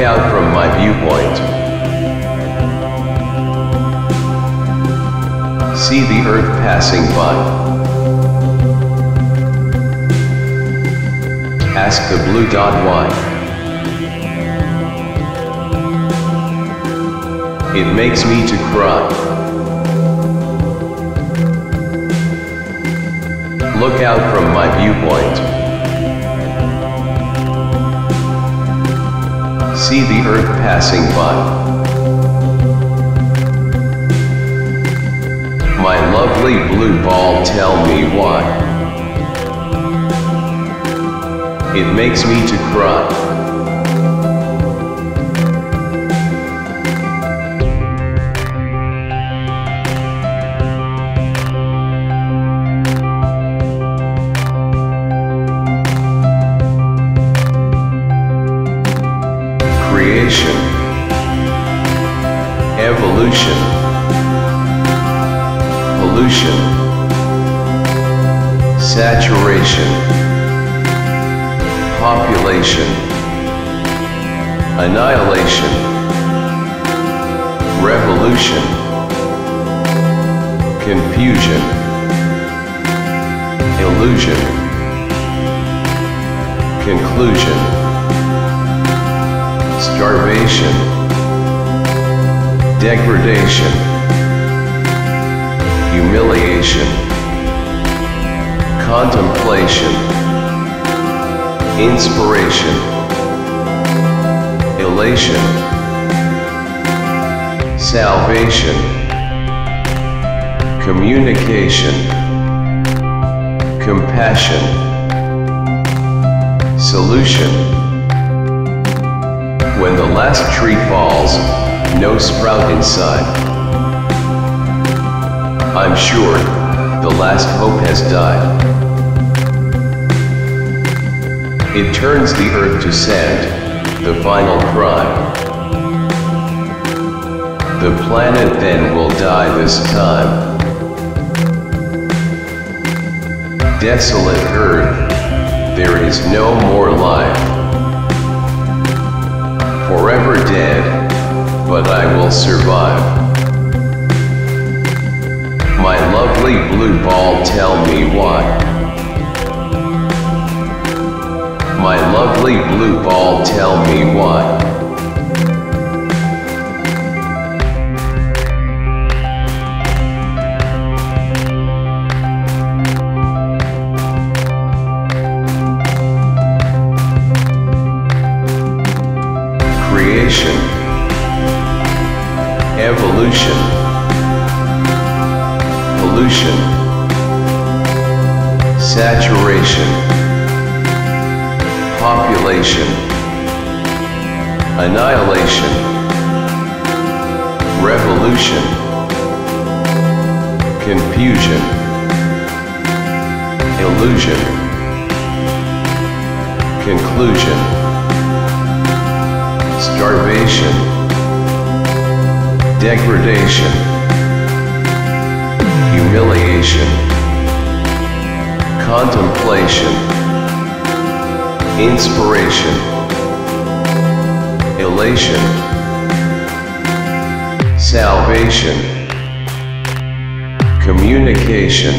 Look out from my viewpoint. See the earth passing by. Ask the blue dot why. It makes me to cry. Look out from my viewpoint. See the earth passing by. My lovely blue ball, tell me why. It makes me to cry. Creation, evolution, pollution, saturation, population, annihilation, revolution, confusion, illusion, conclusion, starvation, degradation, humiliation, contemplation, inspiration, elation, salvation, communication, compassion, solution. When the last tree falls, no sprout inside. I'm sure the last hope has died. It turns the earth to sand, the final crime. The planet then will die this time. Desolate earth, there is no more life. Forever dead, but I will survive. My lovely blue ball, tell me why. My lovely blue ball, tell me why. Creation, evolution, pollution, saturation, population, annihilation, revolution, confusion, illusion, conclusion, starvation, degradation, humiliation, contemplation, inspiration, elation, salvation, communication,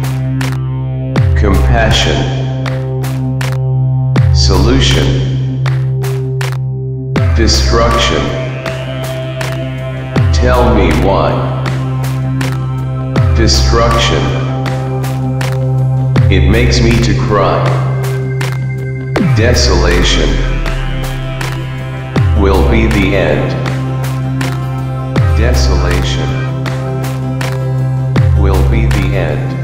compassion, solution, destruction. Tell me why. Destruction. It makes me to cry. Desolation will be the end. Desolation will be the end.